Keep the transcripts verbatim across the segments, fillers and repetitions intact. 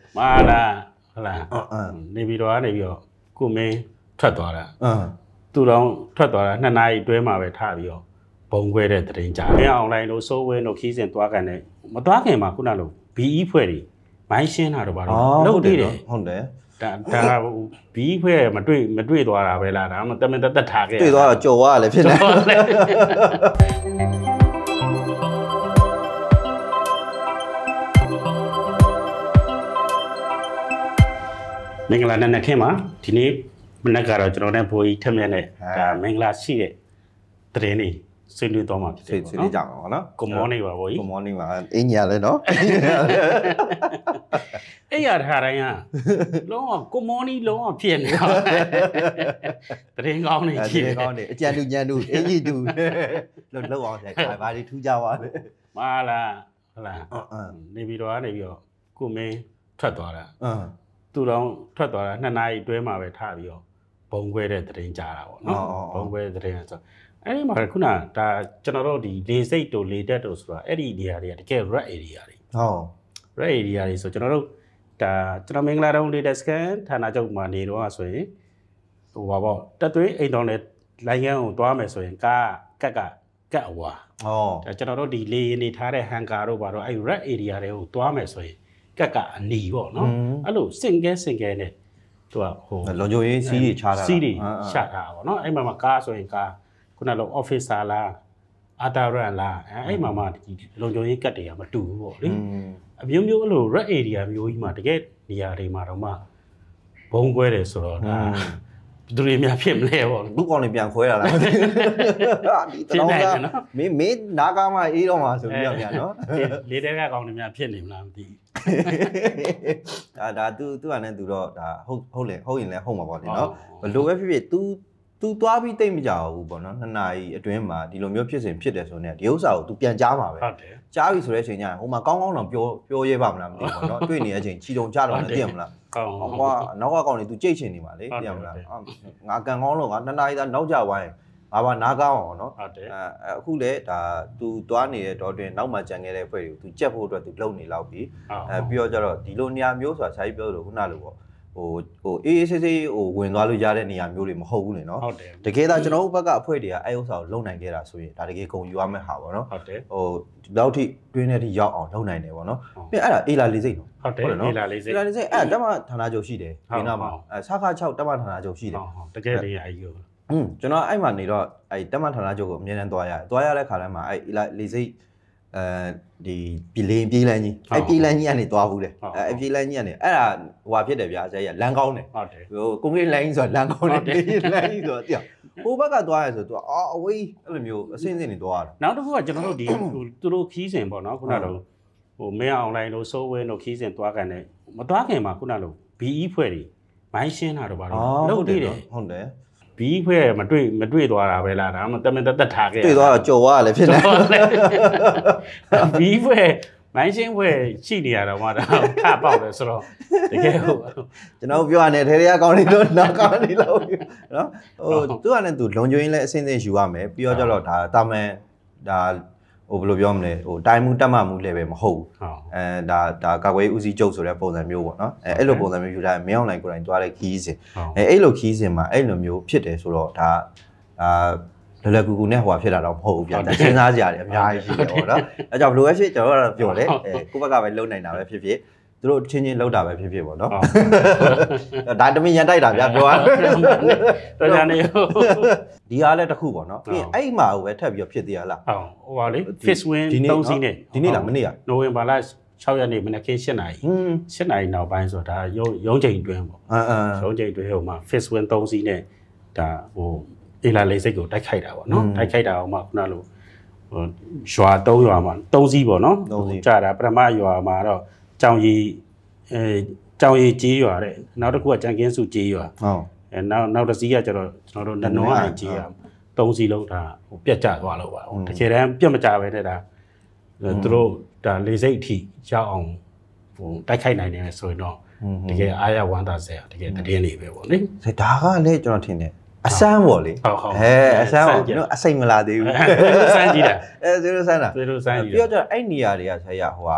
嘛啦，好啦，你比如话你比如顾明ထွက်သွားတာ，သူတော့ထွက်သွားတာနှစ်နာရီတွဲမှာပဲထားပြီးတော့ဘုံခွဲတဲ့တရင်ကြား။မင်းအွန်လိုင်းလို့စိုးဝင်းလို့ခီးစဉ်သွားကန်တဲ့မသွားခင်မှာခုနလို B E ဖွဲ့တွေမိုင်းရှင်းတာတော့ဘာလို့လုပ်သေးတယ်ဟုတ်တယ်ဒါဒါ B E ဖွဲ့မတွေ့မတွေ့သွားတာပဲလားဒါမှတမင်တက်တက်ထားခဲ့တွေ့သွားတော့ကြော်သွားတယ်ဖြစ်နေမင်္ဂလာနံနက်ခင်းမှာဒီနေ့မနက်ကတော့ကျွန်တော်နဲ့ဘိုးကြီးထက်မြက်နဲ့ဒါမင်္ဂလာရှိတဲ့တရင်လေးဆွေးနွေးတော့မှာဖြစ်တယ်ဆွေးနွေးကြအောင်ပါနော် Good morning ပါဘိုးကြီး Good morning ပါအင်းညာလဲနော်အဲ့ရထားတိုင်းကလုံးဝ Good morning လုံးဝဖြစ်နေတော့တရင်ကောင်းနေကြည့်တရင်ကောင်းနေအကြံတူညံတူအင်းကြီးတူလို့လောက်အောင်ဆက်ခါဘာတွေထူးကြပါလဲမလားဟုတ်လားနေပြီးတော့နေပြီးတော့ကိုမင်းထွက်သွားတာသူတော့ထွက်သွားတာနှစ်နာရီတွဲမှာပဲထားပြီးတော့ဘုံခွဲတဲ့တရင်ကြားတာပေါ့နော်ဘုံခွဲတဲ့တရင်ဆိုအဲ့ဒီမှာခုနဒါကျွန်တော်တို့ဒီလေစိတ်တို့လေတက်တို့ဆိုတာအဲ့ဒီ area တွေကတကယ် red area တွေဟုတ် red area တွေဆိုကျွန်တော်တို့ဒါကျွန်တော်မင်္ဂလာတုံး data scan ဌာနချုပ်မှာနေတော့ဆိုရင်ဟိုပါပေါ့တက်သွေးအိမ်တော်နဲ့လိုင်းကန်းကိုသွားမယ်ဆိုရင်ကားကက်ကကက်အဝါဟုတ်ဒါကျွန်တော်တို့ဒီလေနေထားတဲ့ hangar တို့ပါတော့အဲ့ red area တွေကိုသွားမယ်ဆိုရင်ကက်ကအနီပေါ့နော်အဲ့လိုစင်ကဲစင်ကဲနဲ့သူကဟိုလုံခြုံရေးစီးကြီးချတာစီးကြီးချတာပေါ့နော်အဲ့မှာမှာကားဆိုရင်ကားခုနက officer လားအာတာရန်လားအဲ့မှာမှဒီလုံခြုံရေးကတ်တွေကမတူဘူးပေါ့လေအမျိုးမျိုးအဲ့လို red area မျိုးကြီးမှာတကယ်နေရာတွေမှာတော့မှဘုံကွဲတယ်ဆိုတော့ဒါသူတွေများဖြစ်မလဲပေါ့လူကောင်တွေပြန်ခွဲတာလားဒီတော့ကမင်းမင်းနားကားမှအေးတော့မှာဆိုပြီးတော့ပြန်နော်လေးတဲကကောင်တွေများဖြစ်နေမလားမသိဒါဒါ तू तू ကလည်း तू တော့ဒါဟုတ်ဟုတ်လေဟုတ်ရင်လည်းဟုတ်မှာပေါ့လေနော်ဘလို့ပဲဖြစ်ဖြစ် तू तू သွားပြီးတိတ်မကြဘူးပေါ့နော်နှစ်နာရီအတွင်းမှာဒီလိုမျိုးဖြစ်စဉ်ဖြစ်တယ်ဆိုနေဒီဥစ္စာကို तू ပြန်ကြားမှာပဲဟုတ်တယ်ကြားပြီဆိုတဲ့အချိန်ကျရင်ဟိုမှာကောင်းကောင်းတော့ပြောပြောရဲပါမလားမသိဘူးပေါ့နော်တွေ့နေတဲ့အချိန်ချီတုံကြတော့လည်းသိရမလားကောင်းဟောနောက်ကကောင်နေ तू ကြိတ်ချင်နေပါလေသိရမလားငါကန်ကောင်းလို့ငါနှစ်နာရီသာနောက်ကျဝိုင်းငါပါနားကောင်းအောင်နော်ဟုတ်တယ်အဲအခုလေဒါ तू သွားနေတဲ့တော့တွင်နောက်မှကြံခဲ့တဲ့ဖွဲ့တွေကို तू ကြက်ဖို့အတွက် तू လုံနေလောက်ပြီအဲပြီးတော့ကျတော့ဒီလိုနေရာမျိုးဆိုတာဆရာကြီးပြောလို့ခုနလိုပေါ့ဟိုဟိုအေးအေးဆေးဆေးဟိုဝင်သွားလို့ရတဲ့နေရာမျိုးတွေမဟုတ်ဘူးလေနော်ဟုတ်တယ်တကယ်တော့ကျွန်တော်တို့ဘက်ကအဖွဲတွေကအဲဥစ္စာကိုလုံနိုင်ခဲ့တာဆိုရင်ဒါတကယ်ကုန်ယူရမယ့်ဟာပေါ့နော်ဟုတ်တယ်ဟိုဒီလောက်ထိတွင်းထဲထိရောက်အောင်လုံနိုင်တယ်ပေါ့နော်ပြီးအဲ့ဒါအေးလာလေးစိတ်နော်ဟုတ်တယ်အေးလာလေးစိတ်အေးလာလေးစိတ်အဲ့တက်မဌာနချုပ်ရှိတယ်ဒီနားမှာအဲစခါ၆တက်မဌာနချုပ်ရှိတယ်ဟုတ်တကယ်လေးအကြီးကိုอืมကျွန်တော်အဲ့မှာနေတော့အဲ့တက်မဌာနချုပ်ကိုအမြဲတမ်းသွားရတယ်သွားရတဲ့ခါတိုင်းမှာအဲ့အေးလာလေးစိတ်အဲဒီပြည်လင်းပြေးလန်းကြီးအဲ့ပြေးလန်းကြီးကနေသွားဘူးတယ်အဲ့ပြေးလန်းကြီးကနေအဲ့ဒါဟိုဟာဖြစ်တယ်ဗျာဆရာကြီးလမ်းကောင်းတယ်ဟုတ်တယ်ဟိုကွန်ကရစ်လမ်းကြီးဆိုတာလမ်းကောင်းတယ်လမ်းကြီးဆိုတော့တရားဟိုဘက်ကသွားရဲဆိုတော့အော်အဝေးအဲ့လိုမျိုးအစင်းစင်းနေသွားတာနောက်တစ်ခုကကျွန်တော်တို့ဒီသူတို့ခီးစဉ်ပေါ့နော်ခုနကတော့ဟိုမင်းအွန်လိုင်းလို့စိုးဝင်းလို့ခီးစဉ်သွားကန်တယ်မသွားခင်မှာခုနလို B E ဖွဲ့တွေမိုင်းရှင်းတာတော့ဘာလို့လုပ်သေးတယ်ဟုတ်တယ် B E ဖွဲ့မတွေ့မတွေ့သွားတာပဲလားဒါမှတမင်တက်တက်ထားခဲ့တွေ့သွားတော့ကြော်သွားတယ်ဖြစ်နေ B E ဖွဲ့မိုင်းရှင်းဖွဲ့ရှိနေရတော့မှဒါခါပေါက်တယ်ဆိုတော့တကယ်ဟုတ်ကျွန်တော်ပြောရတယ်ထဲထဲကောင်းနေလို့နောက်ကောင်းနေလို့နော်ဟိုသူကလည်းသူလုံခြုံရေးလဲအစင်းစင်းယူရမယ်ပြီးတော့ကျတော့ဒါတာမန်ဒါဟိုဘယ်လိုပြောမလဲဟိုတိုင်းမှုတက်မှမှုလည်းပဲမဟုတ်ဘူးအဲဒါဒါကာကွယ်ဦးစီးချုပ်ဆိုတဲ့ပုံစံမျိုးပေါ့နော်အဲအဲ့လိုပုံစံမျိုးယူထားရင်မင်းအောင်လိုက်ကိုယ်တိုင်တွားတဲ့ခီးစဉ်အဲအဲ့လိုခီးစဉ်မှာအဲ့လိုမျိုးဖြစ်တယ်ဆိုတော့ဒါအာလလကူကူနဲ့ဟိုဖြစ်တာတော့မဟုတ်ဘူးဗျာစဉ်းစားကြရတယ်အများကြီးရှိတယ်ပေါ့နော်အဲကြောင့်ဘယ်လိုပဲဖြစ်ကျွန်တော်ကတော့ပြောတယ်အဲကိုယ့်ဘက်ကပဲလုံနိုင်တာပဲဖြစ်ဖြစ်သူတို့ချင်းချင်းလောက်တာပဲဖြစ်ဖြစ်ပေါ့နော်ဒါတမင်ရန်တိုက်တာဗျာပြောရတော်ကြနေဒီအားလည်းတစ်ခုပေါ့နော်ပြီးအဲ့မှာပဲထပ်ပြီးဖြစ်သေးရလားဟုတ်ဟိုပါလေ Fish Win သုံးစီးနဲ့ဒီနေ့လားမနေ့ကနိုဝင်ဘာလ၆ရက်နေ့မနက်ခင်း၈နာရီ၈နာရီနောက်ပိုင်းဆိုတော့ဒါရုံးရုံးချိန်တွင်းပေါ့အင်းအင်းရုံးချိန်တွင်းဟိုမှာ Fish Win သုံးစီးနဲ့ဒါဟိုအေလာလေးစိတ်ကိုတိုက်ခိုက်တာပေါ့နော်တိုက်ခိုက်တာအောင်မှခုနလိုဟိုရွာ၃ရွာမှာ၃စီးပေါ့နော်ကြာတာပထမရွာမှာတော့ကြောင်ရီအဲကြောင်ရီကြီးရွာတဲ့နောက်တစ်ခုကကြံကင်းစုကြီးရွာဟုတ်အဲနောက်နောက်တစ်စီးကကျတော့ကျွန်တော်တို့နနွားအိမ်ကြီးရွာသုံးစီးလုံးဒါဟိုပြတ်ကျသွားလို့ပါတကယ်တမ်းပြတ်မကျပဲတဲ့ဒါသူတို့ဒါလေစိတ်အထိရောက်အောင်ဟိုတိုက်ခိုက်နိုင်တယ်ဆိုရင်တော့တကယ်အားရဝမ်းသာစရာတကယ်တည်နေပဲပေါ့လေဒါကလည်းကျွန်တော်ထင်တယ်အစမ်းပေါ့လေဟုတ်ဟုတ်အဲအစမ်းပေါ့နော်အစိမ့်မလာသေးဘူးစမ်းကြည့်တာအဲဇီရိုစမ်းတာဇီရိုစမ်းကြည့်ပြီးတော့ကျအဲ့နေရာတွေကဆရာဟိုဟာ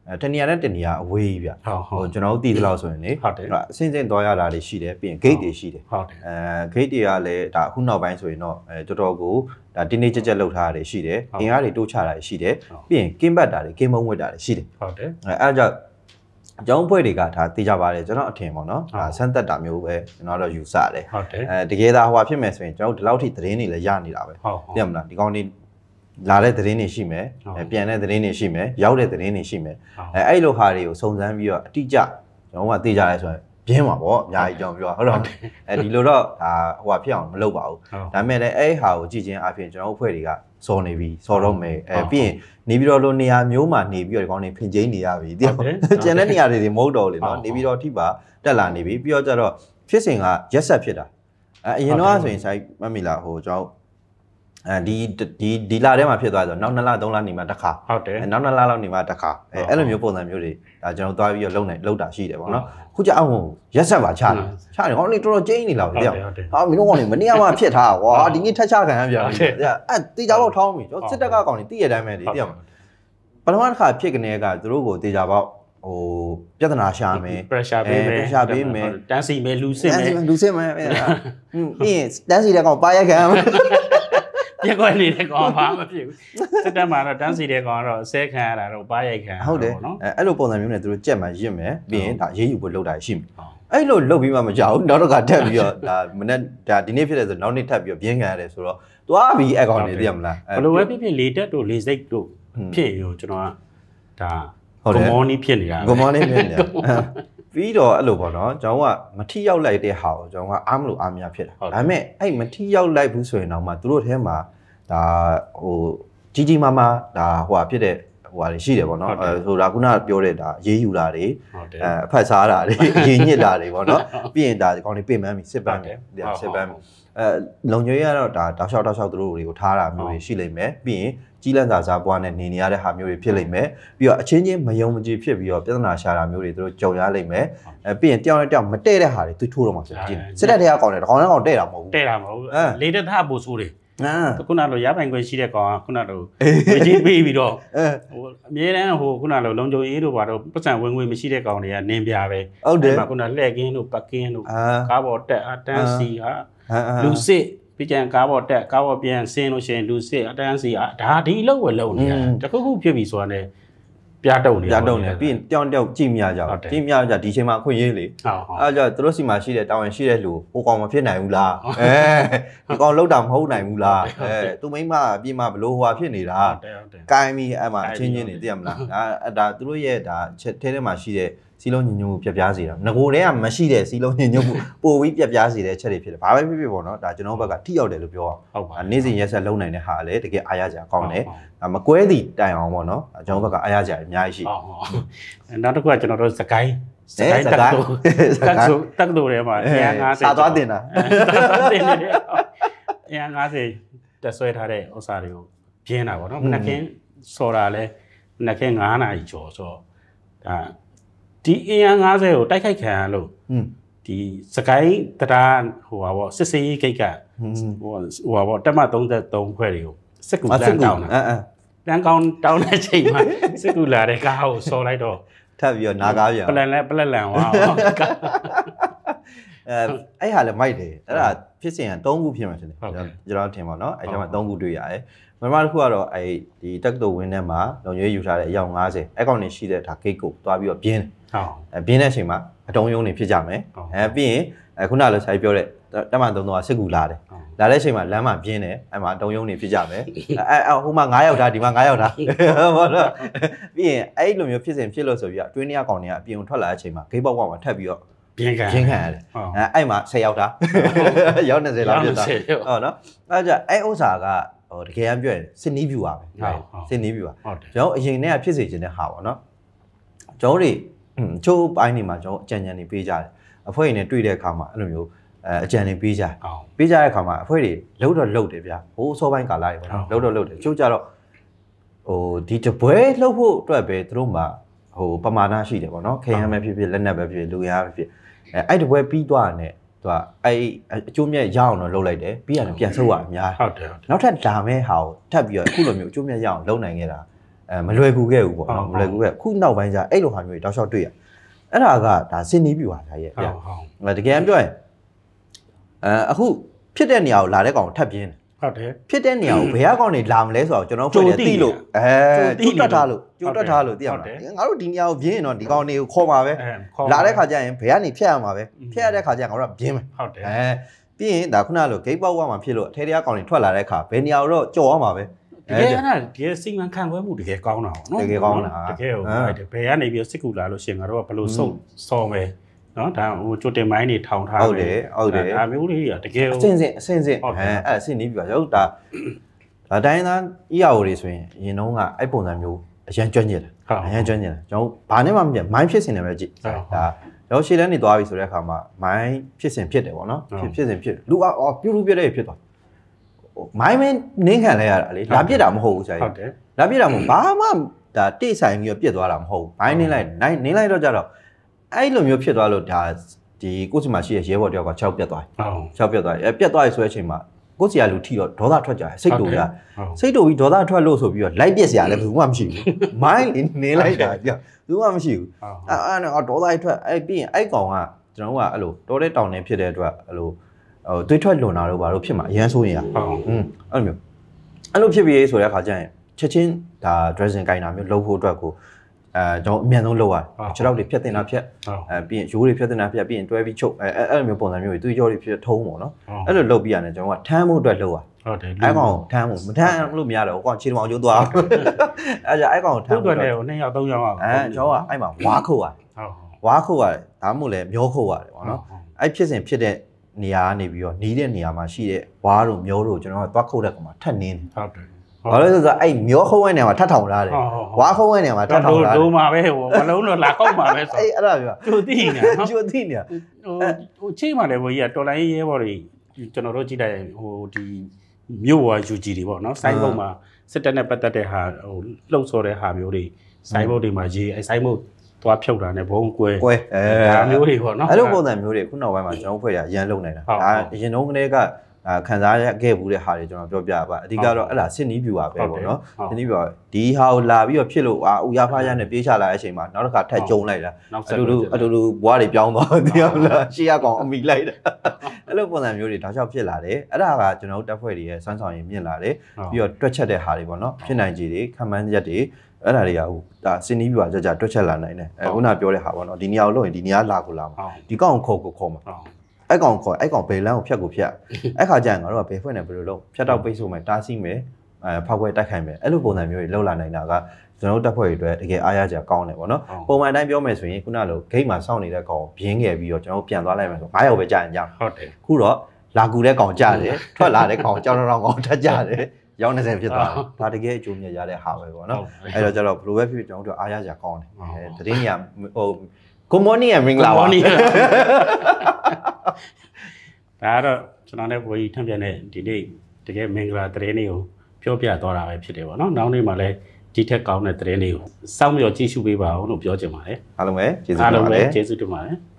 တနေရာနဲ့တနေရာအဝေးပြဟိုကျွန်တော်တို့တည်သလောက်ဆိုရင်လေဟုတ်တယ်အစင်းစင်းသွားရတာတွေရှိတယ်ပြီးရင် gate တွေရှိတယ်ဟုတ်တယ်အဲ gate တွေကလည်းဒါအခုနောက်ပိုင်းဆိုရင်တော့အဲတော်တော်ကိုဒါတင်းနေကြက်ကြက်လောက်ထားတာတွေရှိတယ်အင်အားတွေတိုးချတာတွေရှိတယ်ပြီးရင်ကင်းပတ်တာတွေကင်းမုံဝတ်တာတွေရှိတယ်ဟုတ်တယ်အဲအဲကြောင့်အကြောင်းဖွဲ့တွေကဒါသိကြပါတယ်ကျွန်တော်အထင်ပေါ့နော်ဒါစမ်းသက်တာမျိုးပဲကျွန်တော်တော့ယူဆတယ်ဟုတ်တယ်အဲတကယ်သာဟိုဖြစ်မယ်ဆိုရင်ကျွန်တော်ဒီလောက်ထိသတင်းတွေလည်းရနေတာပဲသိရမလားဒီကောင်တွေလာတဲ့သတင်းတွေရှိမယ်ပြန်တဲ့သတင်းတွေရှိမယ်ရောက်တဲ့သတင်းတွေရှိမယ်အဲအဲ့လိုဟာတွေကိုစုံစမ်းပြီးတော့အတိအကျကျွန်တော်ကသိကြရဲဆိုရင်ပြင်းပါပေါ့အများကြီးကြောင်ပြောဟုတ်တော့အဲဒီလိုတော့ဒါဟိုဟာဖြစ်အောင်မလုပ်ပါဘူးဒါပေမဲ့လည်းအဲ့ဟာကိုကြည့်ချင်းအပြင်ကျွန်တော်အဖွဲ့တွေကစော်နေပြီစော်တော့မယ်အဲပြီးရင်နေပြီးတော့လိုနေရာမျိုးမှာနေပြီးတော့ဒီကောင်းနေဖင်ချင်းနေရပြီတကယ်ကျန်တဲ့နေရာတွေမဟုတ်တော့လေနော်နေပြီးတော့ထိပါတက်လာနေပြီပြီးတော့ကျတော့ဖြစ်စဉ်ကရက်ဆက်ဖြစ်တာအဲအရင်တော့ဆိုရင်ဆိုင်မမီလာဟိုကျွန်တော်အဲဒီဒီဒီလာထဲမှာဖြစ်သွားဆိုနောက်နှစ်လသုံးလနေမှာတစ်ခါဟုတ်တယ်နောက်နှစ်လလောက်နေမှာတစ်ခါအဲအဲ့လိုမျိုးပုံစံမျိုးတွေဒါကျွန်တော်သွားပြီးတော့လုံနေလုံတာရှိတယ်ပေါ့နော်ခုကျအောင်ရက်ဆက်ပါချတယ်ချတယ်ဟောနေတော်တော်ကျင်းနေလောက်တယ်ဟာမင်းတို့ကောင်နေမနေ့ကမှဖြစ်ထားကွာဒီနေ့ထက်ချခံရပြန်ပြီအဲတေချာပေါက်ထောင်းပြီကျွန်တော်စစ်တပ်ကကောင်နေတည့်ရတိုင်းပဲလေတည့်ရမှာပထမတစ်ခါဖြစ်ကနေကသူတို့ကိုတေချာပေါက်ဟိုပြဿနာရှာမယ် pressure ပေးမယ် pressure ပေးမယ်တန်းစီမယ်လူစစ်မယ်လူစစ်မယ်အဲ့ဒါပြီးရင်တန်းစီတဲ့ကောင်ပါရက်ခံရမယ်ပြက်ကွက်နေတဲ့ကောင်ဘာမှမဖြစ်ဘူးစစ်တပ်မှာတော့တန်းစီတဲ့ကောင်ကတော့အစဲခံရတာတော့ပါရိုက်ခံရတာဟုတ်တယ်နော်အဲ့လိုပုံစံမျိုးနဲ့သူတို့ကြက်မှရစ်မယ်ပြီးရင်ဒါရေးယူဖို့လုပ်တာရှိမယ်အဲ့လိုလုပ်ပြီးမှမကြောက်ဘူးနောက်တော့ကတက်ပြီးတော့ဒါမနေ့ဒါဒီနေ့ဖြစ်တယ်ဆိုနောက်နေ့ထပ်ပြီးတော့ပြင်းခံရတယ်ဆိုတော့သွားပြီးအကောင့်တွေသိရမလားဘယ်လိုပဲဖြစ်ဖြစ်လေတက်တို့လေစိတ်တို့ဖြစ်ရောကျွန်တော်ကဒါဂမောနီဖြစ်နေတာဂမောနီဖြစ်နေတာပြီးတော့အဲ့လိုပေါ့နော်ကျွန်တော်ကမထီရောက်လိုက်တဲ့ဟာကိုကျွန်တော်ကအားမလို့အားမရဖြစ်တာဒါပေမဲ့အဲ့မထီရောက်လိုက်ဘူးဆိုရင်တော့မှသူတို့ထဲမှာဒါဟိုကြီးကြီးမားမားဒါဟိုဟာဖြစ်တဲ့ဟိုဟာတွေရှိတယ်ပေါ့နော်အဲဆိုတာခုနကပြောတဲ့ဒါရေးယူတာတွေအဲအဖက်စားတာတွေရေးညစ်တာတွေပေါ့နော်ပြီးရင်ဒါဒီကောင်တွေပြင်ပန်းပြီစစ်ပန်းတယ်ဒါစစ်ပန်းအဲလုံညွေရတော့ဒါတောက်လျှောက်တောက်လျှောက်သူတို့တွေကိုထားတာမျိုးတွေရှိလိမ့်မယ်ပြီးရင်ကြီးလန့်စာစားပွားနဲ့နေနေရတဲ့ဟာမျိုးတွေဖြစ်လိမ့်မယ်ပြီးတော့အချင်းချင်းမယုံမကြည်ဖြစ်ပြီးတော့ပြဿနာရှာတာမျိုးတွေသူတို့ကြုံရလိမ့်မယ်အဲပြီးရင်တယောက်နဲ့တယောက်မတည့်တဲ့ဟာတွေသူထိုးတော့မှာဖြစ်ကြည့်စစ်တပ်တွေကကောင်းတယ်ကောင်နဲ့ကောင်တဲ့တာမဟုတ်ဘူးတဲ့တာမဟုတ်ဘူးလေတက်သားပို့ဆိုးတယ်ခုနလိုရပိုင်ခွင့်ရှိတဲ့ကောင်ကခုနလိုဝေကြီးပေးပြီးတော့ဟိုအမြဲတမ်းဟိုခုနလိုလုံခြုံရေးတို့ဘာတော့ပတ်စံဝင်ငွေမရှိတဲ့ကောင်တွေကနင်းပြပဲဟုတ်တယ်ခုနလှည့်ကင်းတို့ပတ်ကင်းတို့ကားပေါ်တက်အတန်းစီဟာလူစစ်ပြကြံကားပေါ်တက်ကားပေါ်ပြန်ဆင်းလို့ရှိရင်လူစစ်အတန်းစီဒါဒီလောက်ဝယ်လုံးနေတယ်တခုခုဖြစ်ပြီဆိုတာနဲ့ပြတုံနေပြတုံနေပြီးရင်တယောက်တယောက်ကြည့်မြကြကြည့်မြကြဒီချိန်မှာအခွင့်ရေးလေအဲကြောင့်သူတို့စီမှာရှိတဲ့တာဝန်ရှိတဲ့လူဟိုကောင်မဖြစ်နိုင်ဘူးလားအဲဒီကောင်လောက်တာမဟုတ်နိုင်ဘူးလားအဲသူမိမအပြစ်မဘလို့ဟွာဖြစ်နေတာကိုင်းပြီးအဲ့မှာအချင်းချင်းနေသိရမလားဒါဒါသူတို့ရဲ့ဒါထဲထဲမှာရှိတဲ့စီလုံးညညမှုပြပြစေတာငကိုတည်းကမရှိတဲ့စီလုံးညညမှုပို့ပြီးပြပြစေတဲ့ချက်တွေဖြစ်တယ်ဘာပဲဖြစ်ဖြစ်ပေါ့နော်ဒါကျွန်တော်ဘက်ကထိရောက်တယ်လို့ပြောအောင်ဟုတ်ပါနေ့စဉ်ရက်ဆက်လုံးနိုင်တဲ့ဟာလည်းတကယ်အားရကြကောင်းတယ်မကွဲသည့်တိုင်အောင်ပေါ့နော်ကျွန်တော်ဘက်ကအားရကြအများကြီးရှိနောက်တစ်ခုကကျွန်တော်တို့စကိုင်းစကိုင်းတက်တူတက်တူတက်တူတွေမှာအင်အား၅၀စာသွားတင်တာသွားတင်နေတယ်အင်အား၅၀တက်ဆွဲထားတဲ့ဥစ္စာတွေကိုပြင်းတာပေါ့နော်မနက်ခင်းစော်တာလဲမနက်ခင်း9နာရီကျော်ဆိုတော့ဒါဒီအင်အား၅၀ကိုတိုက်ခိုက်ခံရလို့ဒီစကိုင်းတရားဟိုပါပေါ့စစ်စေးဂိတ်ကဟိုဟိုပါပေါ့တက်မ၃၃ခွဲတွေကိုစစ်ကူလန်တောင်းတာအဲလန်ကောင်းတောင်းတဲ့ချိန်မှာစစ်ကူလာတဲ့ကားကိုစော်လိုက်တော့ထပ်ပြီးတော့နာကားပြန်ပလန်လဲပလက်လန်ဝါအဲအဲ့ဟာလည်းမိုက်တယ်အဲ့ဒါဖြစ်စဉ်က၃ခုဖြစ်မှာဖြစ်တယ်ကျွန်တော်ထင်ပါတော့အဲ့ကျမှ၃ခုတွေ့ရတယ်မမတစ်ခုကတော့အဲ့ဒီတက်တိုဝင်းထဲမှာလုံရွေးယူထားတဲ့အယောက်၅၀အဲ့ကောင်နေရှိတဲ့ဒါဂိတ်ကိုသွားပြီးတော့ပြင်းဟုတ်အဲပြင်းတဲ့အချိန်မှာအတုံးယုံနေဖြစ်ကြမယ်အဲပြီးရင်အခုနလိုဆိုင်ပြောတဲ့တက်မန်သုံးတော့စစ်ကူလာတယ်လာတဲ့အချိန်မှာလမ်းမှာပြင်းတယ်အဲ့မှာအတုံးယုံနေဖြစ်ကြမယ်အဲအဲဟိုမှာ9ယောက်ထားဒီမှာ9ယောက်ထားဟုတ်တော့ပြီးရင်အဲ့လိုမျိုးဖြစ်စဉ်ဖြစ်လို့ဆိုပြီးတော့အတွင်းထဲကောင်တွေကအပြင်ထွက်လာတဲ့အချိန်မှာဂိတ်ဘောက်ဘောက်မှာထပ်ပြီးတော့ပြင်းခံပြင်းခံရတယ်အဲအဲ့မှာ၁၀ယောက်ထားယောက်၂၀လောက်ဖြစ်တာဟုတ်နော်အဲ့ကြအဲ့ဥစ္စာကဟိုတကယ်ပြောရင်စစ်နီးဗျူပါပဲစစ်နီးဗျူပါကျွန်တော်အရင်နဲ့ဖြစ်စေချင်တဲ့ဟာပေါ့နော်ကျွန်တော်တွေချိုးပိုင်းနေမှာကျွန်တော်အကြံဉာဏ်တွေပေးကြတယ်အဖွဲ့တွေနဲ့တွေ့တဲ့အခါမှာအဲ့လိုမျိုးအဲအကြံတွေပေးကြပေးကြတဲ့အခါမှာအဖွဲ့တွေလှုပ်တော့လှုပ်တယ်ဗျာဟိုးအစောပိုင်းကာလတွေပေါ့နော်လှုပ်တော့လှုပ်တယ်ချိုးကြတော့ဟိုဒီတပွဲလှုပ်ဖို့အတွက်ပဲသူတို့မှာဟိုပမာဏရှိတယ်ပေါ့နော်ခရမ်းပဲဖြစ်ဖြစ်လက်နက်ပဲဖြစ်ဖြစ်လူရပဲဖြစ်အဲအဲ့တပွဲပြီးသွားတယ်သူကအဲ့အကျိုးမြတ်ရအောင်တော့လုပ်လိုက်တယ်ပြီးရတယ်ပြန်ဆုပ်ရအများဟုတ်တယ်နောက်ထပ်ဒါမဲ့ဟာကိုထပ်ပြီးတော့အခုလိုမျိုးအကျိုးမြတ်ရအောင်လုပ်နိုင်ခဲ့တာအဲအဲမလွယ်ကူခဲ့ဘူးပေါ့နော်မလွယ်ကူခဲ့ခုနောက်ပိုင်းကျအဲ့လိုဟာမျိုးတွေတောက်လျှောက်တွေ့ရအဲ့ဒါကဒါစင်နီးပြူပါဗျာရဲ့ဗျာတကယ်ပြောရင်အဲအခုဖြစ်တဲ့နေရာကိုလာတဲ့ကောင်ထပ်ပြင်းတယ်ဟုတ်တယ်ဖြစ်တဲ့နေရာကိုဘယ်ကကောင်နေလာမလဲဆိုတော့ကျွန်တော်ဖွဲ့တယ်သိလို့အဲကျိုးတွက်ထားလို့ကျိုးတွက်ထားလို့သိရမှာငါတို့ဒီနေရာကိုပြင်းရင်တော့ဒီကောင်တွေကိုခေါ်မှာပဲလာတဲ့ခါကျရင်ဘယ်ကနေဖြတ်ရမှာပဲဖြတ်ရတဲ့ခါကျရင်ငါတို့ကပြင်းမယ်ဟုတ်တယ်အဲပြီးရင်ဒါခုနလိုဂိတ်ပေါက်ဝမှာဖြစ်လို့အထဲတရားကောင်တွေထွက်လာတဲ့ခါဘယ်နေရာတော့ကြော်ရမှာပဲတကယ်အဲ့ဒါဒီစီမံခန့်ခွဲမှုတကယ်ကောင်းတာပေါ့နော်တကယ်ကောင်းတာတကယ်ဟုတ်တယ်ဘယ်ကနေပြီးစစ်ကူလာလို့ရှင်ငါတို့ကဘယ်လိုစုံစော်မယ်နော်ဒါဟိုကြိုတင်မိုင်းတွေထောင်ထားဟုတ်တယ်ဟုတ်တယ်ဒါမျိုးလေးကတကယ်အစင်စင်အစင်စင်အဲအဲ့အစင်နေပြီပါကျွန်တော်ဒါဒါတိုင်းသား E R O တွေဆိုရင်အရင်တုန်းကအဲ့ပုံစံမျိုးအရန်ကျွမ်းကျင်တယ်အရန်ကျွမ်းကျင်တယ်ကျွန်တော်ဘာနဲ့မှမပြတ်မိုင်းဖြစ်စင်တယ်ပဲကြည့်ဒါတော့ရှေ့တန်းနေသွားပြီဆိုတဲ့အခါမှာမိုင်းဖြစ်စင်ဖြစ်တယ်ပေါ့နော်ဖြစ်ဖြစ်စင်ဖြစ်လူအော်ပြူလူပြတဲ့ဖြစ်သွားမိုင်းမင်းနင်းခံလဲရတာလေလာပြစ်တာမဟုတ်ဘူးဆရာကြီးဟုတ်တယ်လာပြစ်တာမဟုတ်ဘာမှဒါတိတ်ဆိုင်ပြီးတော့ပြစ်သွားတာမဟုတ်ဘူးမိုင်းနင်းလိုက်နိုင်နင်းလိုက်တော့ကြတော့အဲ့လိုမျိုးဖြစ်သွားလို့ဒါဒီကိုစီမှာရှိတဲ့ရဲဘော်တယောက်က၆ပြတ်သွားတယ်၆ပြတ်သွားတယ်အဲ့ပြတ်သွားပြီဆိုတဲ့အချိန်မှာကိုစီကလူထိတော့ဒေါသထွက်ကြတယ်စိတ်တူရစိတ်တူပြီးဒေါသထွက်လို့ဆိုပြီးတော့လိုက်ပြစ်စရာလည်းဘူးမှမရှိဘူးမိုင်းနင်းလိုက်တာကြောက်ဘူးမှမရှိဘူးအဲ့အဲ့ဒေါသထွက်အဲ့ပြီးရင်အဲ့ကောင်ကကျွန်တော်ကအဲ့လိုတော်တဲ့တောင်နေဖြစ်တဲ့အတွက်အဲ့လိုဟိုတွေးထွက်လွန်တာတော့ဘာလို့ဖြစ်မှာအရန်ဆိုးရင်ရอืมအဲ့လိုမျိုးအဲ့လိုဖြစ်ပြီးဆိုတဲ့အခါကျရင်ချက်ချင်းဒါ dressing ကိုင်တာမျိုးလုပ်ဖို့အတွက်ကိုအဲကျွန်တော်အမြန်ဆုံးလုပ်ရတယ်ခြေထောက်တွေဖြတ်တင်တာဖြတ်အဲပြီးရင်ရိုးတွေဖြတ်တင်တာဖြတ်ပြီးရင်တွဲပြီးချုပ်အဲအဲ့လိုမျိုးပုံစံမျိုးတွေသူကြောတွေဖြတ်ထုံးပေါ့နော်အဲ့လိုလုပ်ပြီးရတယ်ကျွန်တော်ကထမ်းဖို့အတွက်လုပ်ရဟုတ်တယ်အဲ့ကောင်ထမ်းဖို့မထမ်းလို့မရတော့ကောင်ခြေထောက်ကျိုးသွားအဲ့ကြအဲ့ကောင်ထမ်းဖို့အတွက်လည်းနှစ်ယောက်သုံးယောက်အဲကျွန်တော်ကအဲ့မှာဝါခုတ်ရတယ်ဝါခုတ်ရတယ်ဒါမှမဟုတ်လည်းမျောခုတ်ရတယ်ပေါ့နော်အဲ့ဖြစ်စဉ်ဖြစ်တဲ့နေရာကနေပြီးတော့နီးတဲ့နေရာမှာရှိတဲ့ဝါးတို့မျောတို့ကျွန်တော်ကသွားခုတ်တဲ့ကောင်မှာထက်နင်းတယ်ဟုတ်တယ်ဘာလို့လဲဆိုတော့အဲ့မျောခုံးဝဲနေမှာထပ်ထောင်ထားတယ်ဝါခုံးဝဲနေမှာထပ်ထောင်ထားတယ်ဒိုးမှာပဲဟိုမလုံးတော့လာခောက်မှာပဲဆိုအဲ့အဲ့ဒါပြောကျိုတိနေနော်ကျိုတိနေဟိုဟိုချိန်မှာလည်းဘိုးကြီးကတော်လိုင်းရဲဘော်တွေကျွန်တော်တို့ကြည့်လိုက်ဟိုဒီမြို့ဝါယူကြီးတွေပေါ့နော်စိုင်းဘုတ်မှာစစ်တပ်နဲ့ပတ်သက်တဲ့ဟာဟိုလှုပ်ဆော်တဲ့ဟာမျိုးတွေစိုင်းဘုတ်တွေမှာရေးအဲ့စိုင်းဘုတ်သွားဖြုတ်တာနဲ့ဘုံကွဲကွဲအဲဒါမျိုးတွေပေါ့နော်အဲ့လိုပုံစံမျိုးတွေခုနောက်ပိုင်းမှာကျွန်တော်ဖွဲ့ရအရန်လုံနေတာဒါအရင်တုန်းကတည်းကအာခံစားရခဲ့ဘူးတဲ့ဟာတွေကျွန်တော်ပြောပြပါအဓိကတော့အဲ့ဒါစစ်နီးပြူပါပဲပေါ့နော်စစ်နီးပြူပါဒီဟာကိုလာပြီးတော့ဖြစ်လို့အာဦးရဖားရနဲ့ပြေးချလာတဲ့အချိန်မှာနောက်တစ်ခါထပ်ကြုံလိုက်တာအတူတူအတူတူဘွားတွေပြောင်းသွားတယ်ဟုတ်လားရှေ့ရကောင်အမိလိုက်တာအဲ့လိုပုံစံမျိုးတွေတောက်လျှောက်ဖြစ်လာတယ်အဲ့ဒါကကျွန်တော်တို့တပ်ဖွဲ့တွေရဲ့စမ်းဆောင်ရင်မြင့်လာတယ်ပြီးတော့တွက်ချက်တဲ့ဟာတွေပေါ့နော်ဖြစ်နိုင်ကြည်တွေခံမှန်းရက်တွေအဲ့ဒါတွေကဟိုဒါစစ်နီးပြူပါကြကြတွက်ချက်လာနိုင်တယ်အဲခုနပြောတဲ့ဟာပေါ့နော်ဒီနေရာကိုလို့ရင်ဒီနေရာလာကိုလာမှာဒီကောင်ခေါ်ကိုခေါ်မှာအဲ့ကောင်ခေါ်အဲ့ကောင်ဘယ်လမ်းကိုဖြတ်ကိုဖြတ်အဲ့ခါကျရင်ငါတို့ကဘယ်ဖွဲ့နေဘယ်လိုလုပ်ဖြတ်တော့ပိတ်ဆို့မယ်တားဆီးမယ်အဲဖောက်ခွဲတိုက်ခိုက်မယ်အဲ့လိုပုံစံမျိုးတွေလောက်လာနိုင်တာကကျွန်တော်တို့တပ်ဖွဲ့တွေအတွက်တကယ်အားရကြကောင်းတယ်ပေါ့နော်ပုံမှန်တိုင်းပြောမယ်ဆိုရင်ခုနလိုဂိတ်မှာစောင့်နေတဲ့ကောင်ဘင်းငယ်ပြီးတော့ကျွန်တော်ပြန်သွားလိုက်မယ်ဆို၅ယောက်ပဲကြာရင်ကြာဟုတ်တယ်ခုတော့လာကူတဲ့ကောင်ကြာတယ်ထွက်လာတဲ့ကောင်ကြောင်တောင်ကောင်ထက်ကြာတယ်ရောင်းနေစင်ဖြစ်သွားတယ်ဒါတကယ်အကျိုးမြတ်ရတဲ့ဟာပဲပေါ့နော်အဲ့တော့ကျတော့ဘလိုပဲဖြစ်ဖြစ်ကျွန်တော်တို့အားရကြကောင်းတယ်အဲတရင်ညာဟိုGood morning and ring လာပါဒါတော့ကျွန်တော်လည်းဘိုးကြီးထပ်ပြန်တဲ့ဒီနေ့တကယ်မင်္ဂလာသတင်းလေးကိုပြောပြသွားတာပဲဖြစ်တယ်ပေါ့နော်နောက်နေ့မှလည်းဒီထက်ကောင်းတဲ့သတင်းလေးကိုစောင့်မျှော်ကြည့်ရှုပေးပါအောင်လို့ပြောချင်ပါတယ်အားလုံးပဲကျေးဇူးတင်ပါတယ်ကျေးဇူးတင်ပါတယ်